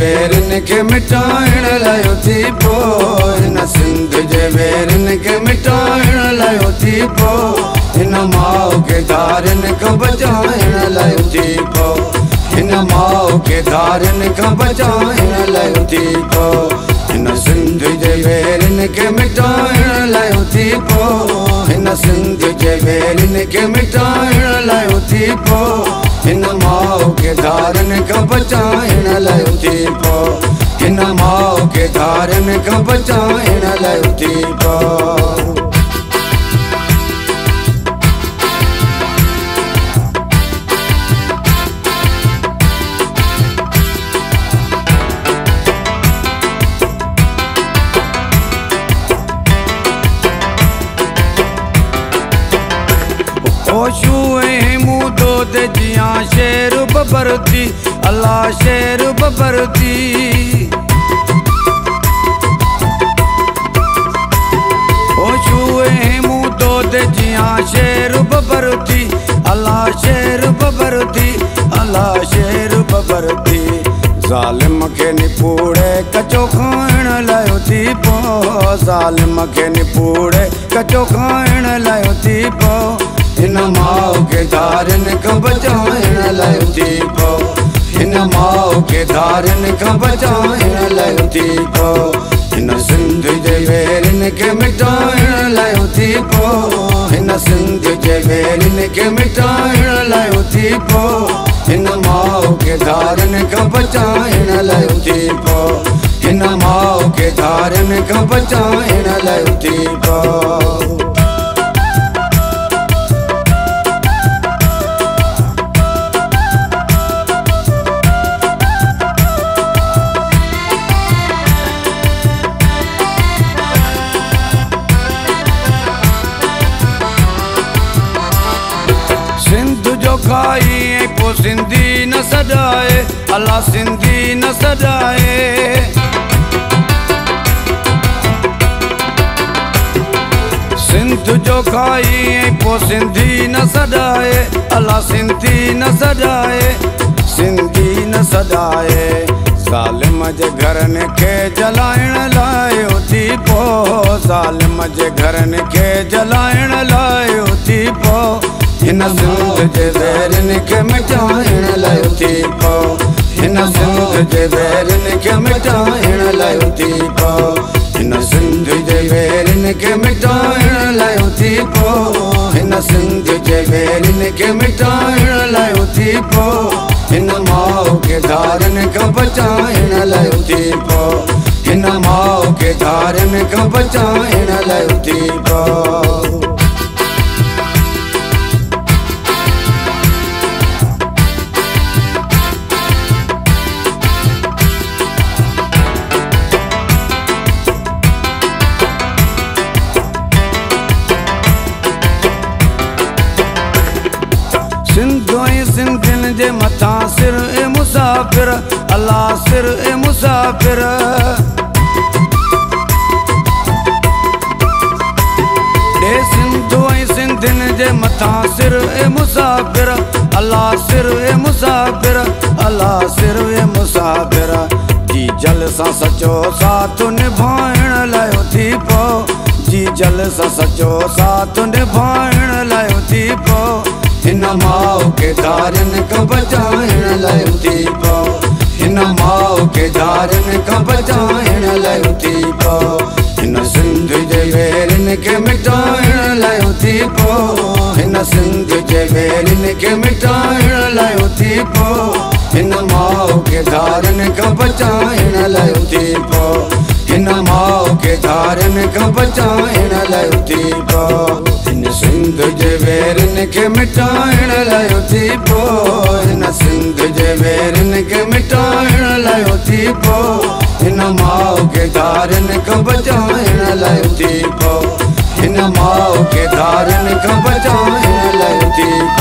वेरनि खे मिटाइण लाइ उथी पो हिन सिंध जे वेरनि खे मिटाइण लाइ उथी पो हिन माउ खे धारनि खां बचाइण लाइ उथी पो हिन माउ खे धारनि खां बचाइण लाइ उथी पो हिन सिंध जे वेरनि खे मिटाइण लाइ उथी पो हिन सिंध जे वेरनि खे मिटाइण लाइ उथी पो हिन माउ खे धारनि खां बचाइण लाइ उथी पो हिन माउ खे धारनि खां बचाइण लाइ उथी पो जियां शेर बबरती अल्लाह शेर बबरती छुए मुँह दो दे जियां शेर बबरती अल्लाह शेर बबरती अल्लाह शेर बबरती ज़ालिम खे निपूड़े कचो खाइण लाइ उथी पो ज़ालिम खे निपूड़े कचो खाइण लाइ उथी पो हिन माउ खे धारनि खां बचाइण लाइ उथी पो हिन माउ खे धारनि खां बचाइण लाइ उथी पो हिन सिंध जे वेरनि खे मिटाइण लाइ उथी पो हिन सिंध जे वेरनि खे मिटाइण लाइ उथी पो हिन माउ खे धारनि खां बचाइण लाइ उथी पो हिन माउ खे धारनि खां बचाइण लाइ उथी पो सिंध जो खाई को सिंधी न सॾाए अल्लाह सिंधी न सॾाए सिंध जो खाई को सिंधी न सॾाए अल्लाह सिंधी न सॾाए सिंधी न सॾाए ज़ालिम जे घरनि खे जलाइण लाइ उथी पो ज़ालिम जे घरनि खे जलाइण लाइ उथी पो हिन सिंध जे वेरनि खे मिटाइण लाइ उथी पो हिन सिंध जे वेरनि खे मिटाइण लाइ उथी पो हिन सिंध जे वेरनि खे मिटाइण लाइ उथी पो हिन सिंध जे वेरनि खे मिटाइण लाइ उथी पो हिन माउ खे धारनि खां बचाइण लाइ उथी पो हिन माउ खे धारनि खां बचाइण लाइ उथी पो सिंधियुनि जे मथां सिर ए मुसाफ़िर अल्लाह सिर ए मुसाफ़िर ॾे सिंधु ऐं सिंधियुनि जे मथां सिर ए मुसाफ़िर अल्लाह सिर ए मुसाफ़िर अल्लाह सिर ए मुसाफ़िर जी जल सां सचो साथ निभाइण लाइ उथी पो जी जल सां सचो साथ निभाइण लाइ उथी पो हिन माउ खे धारनि खां बचाइण लाइ उथी पो हिन माउ खे धारनि खां बचाइण लाइ उथी पो हिन सिंध जे वेरनि खे मिटाइण लाइ उथी पो हिन सिंध जे वेरनि खे मिटाइण लाइ उथी पो हिन माउ खे धारनि खां बचाइण लाइ उथी पो हिन माउ खे धारनि खां बचाइण लाइ उथी पो हिन सिंध जे वेरनि खे मिटाइण लाइ उथी पो हिन सिंध जे वेरनि खे मिटाइण लाइ उथी पो हिन माउ खे धारनि खां बचाइण लाइ उथी पो हिन माउ खे धारनि खां बचाइण लाइ उथी